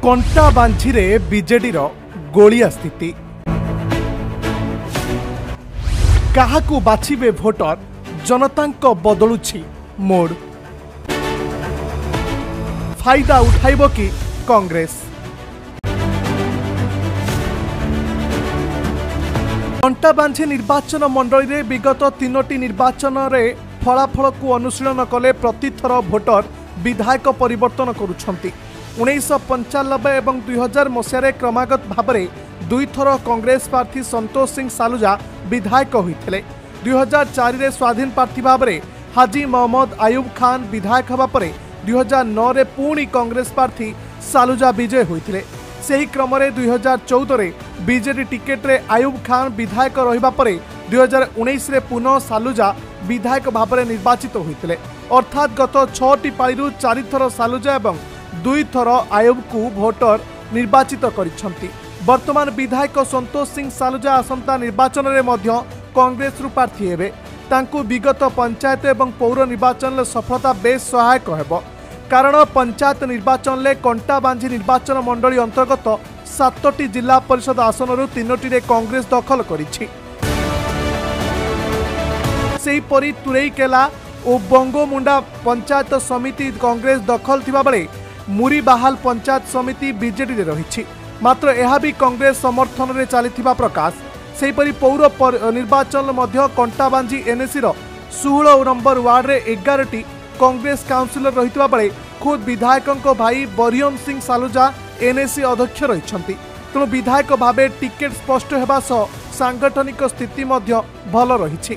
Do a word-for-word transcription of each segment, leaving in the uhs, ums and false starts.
कंटा बांझीरे BJD गोलिया स्थिति काहाकू बाछिबे voter जनता बदलुछि मोड़ फायदा उठाइब कि कांग्रेस कंटा बांझी निर्वाचन मंडली रे विगत तीनोटी निर्वाचन रे फलाफल को अनुशीलन कले प्रतिथर भोटर विधायक परिवर्तन करुछंती। उन्नीस पंचानबे एवं दुई हजार मसीह क्रमागत भाव में दुई थर कांग्रेस प्रार्थी संतोष सिंह सालुजा विधायक होते। दुई हजार चार रे स्वाधीन प्रार्थी भाव में हाजी मोहम्मद आयुब खान विधायक होगा पर दुई हजार नौ रे पुणी कांग्रेस प्रार्थी सालुजा विजय होते। सही क्रम में दुई हजार चौदह रे बीजेडी टिकेट रे आयुब खान विधायक रहिबा परे दुई हजार उन्नीस रे पुनः सालुजा विधायक भाव में निर्वाचित होते। अर्थात गत छटी पाळी चारि थर सालुजा एवं दुई थर आयुब को भोटर निर्वाचित करिसेंती। वर्तमान विधायक संतोष सिंह सालुजा आसंता निर्वाचन में मध्य कांग्रेस रु प्रार्थी हेबे। तांकु विगत पंचायत एवं पौर निर्वाचन में सफलता बेस सहायक हेबो। कारण पंचायत निर्वाचन में कंटा बांझी निर्वाचन मंडली अंतर्गत सातटी जिला परिषद आसन तीनोटी रे कांग्रेस दखल करिछि। सेहीपरि तुरैकेला और बंगोमुंडा पंचायत समिति कांग्रेस दखल थिबा बेले मुरीबाहाल पंचायत समिति बीजेडी रे रहिछि। मात्र यह भी कांग्रेस समर्थन रे चलीथिबा प्रकाश। सेहीपरि पौर निर्वाचन मध्य कंटा बांझी एनएसी रो सोलह नंबर वार्ड रे एगार टी कांग्रेस काउंसिलर रहितबा बेले खुद विधायक भाई बरियम सिंह सालुजा एनएसी अध्यक्ष रहिछंती। तेणु विधायक भावे टिकेट स्पष्ट हेबा सह सांगठनिक स्थिति मध्य भल रहिछि।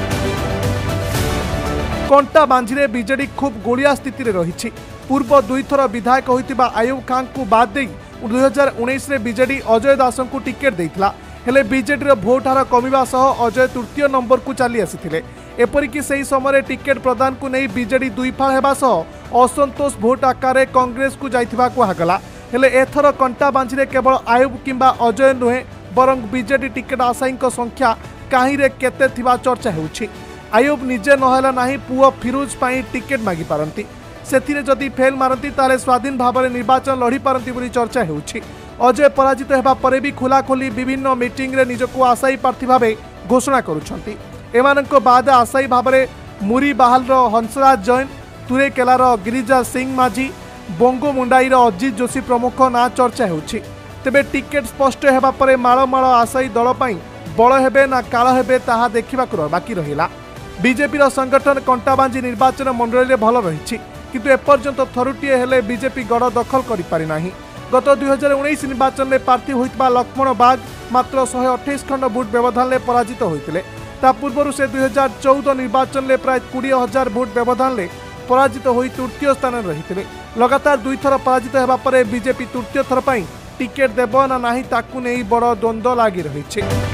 कंटा बांझीरे बीजेडी खूब गोलिया स्थिति रे रहिछि। पूर्व दुई थर विधायक होइतिबा आयुब खान को बाद दे दुई हजार उन्नीस रे बीजेडी अजय दास को टिकेट देइथिला। हेले बीजेडी रो भोट हार कमिबा सह अजय तृतीय नंबर को चली आसीथिले। एपरिकी सही समय टिकेट प्रदान को नहीं बीजेडी दुई फाळ हेबा सह असंतोष भोट आकार कांग्रेस को जाइथिबा कुहागला। हेले एथर कंटा बांझीरे केवल आयुब किंबा अजय नुहे बरं बीजेडी टिकेट आशायी संख्या कहीं रे केते थिबा चर्चा हेउछि। आयुब निजे नहला नाही पुओ फिरोज पाई टिकेट मागी पारंती। सेथिरे जदि फेल मारती ताले स्वाधीन भाव में निर्वाचन लड़ी पारंती बोली चर्चा हेउछि। अजय पराजित हेबा परे भी खुलाखोली विभिन्न मीटिंग रे निजको आशायी प्रार्थी भावे घोषणा करुछंती। एमानक बाद आशायी भाव में मुरीबाहाल रो हंसराज जैन, तुरैकेलार गिरिजा सिंह माझी, बंगोमुंडाईर अजित जोशी प्रमुख ना चर्चा हेउछि। तेबे टिकेट स्पष्ट हेबा परे माळ माळ आशायी दल पाई बळ हेबे ना काळ हेबे ताहा देखिबाक बाकी रहिला। बीजेपी संगठन कंटा बांझी निर्वाचन मंडली रे भल रही किंतु एपर्यंत थरुटीए हेले बीजेपी गड़ दखल करि पारि नाही। गत दुई हजार उन्नीस निर्वाचन में प्रार्थी होइतबा लक्ष्मण बाग मात्र शहे अठाईस खंड भोट व्यवधान में पराजित होइतिले। ता पूर्व से दुई हजार चौदह निर्वाचन में प्राय बीस हजार भोट व्यवधान में पराजित होई तृतीय स्थान रही। लगातार दुई थर पराजित हेबा परे बीजेपी तृतीय थर पाई टिकेट देबो ना नाही ताकू नै बड़ द्वंद्व लागी रही।